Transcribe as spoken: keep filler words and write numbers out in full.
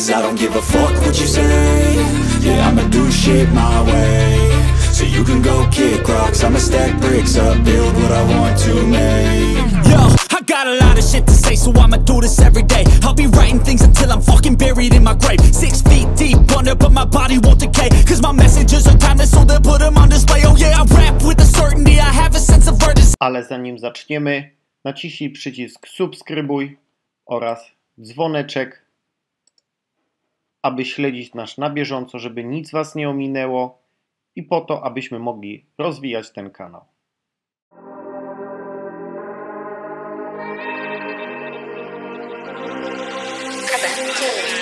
Cause I don't give a fuck what you say. Yeah, I'ma do shit my way. So you can go kick rocks, I'ma stack bricks up, build what I want to make. Yo, I got a lot of shit to say, so I'ma do this every day. I'll be writing things until I'm fucking buried in my grave. Six feet deep under, but my body won't decay. Cause my messages are timeless, so they'll put them on display. Oh yeah, I rap with a certainty, I have a sense of urgency. Ale zanim zaczniemy, naciśnij przycisk subskrybuj oraz dzwoneczek, aby śledzić nas na bieżąco, żeby nic was nie ominęło i po to, abyśmy mogli rozwijać ten kanał. Tune.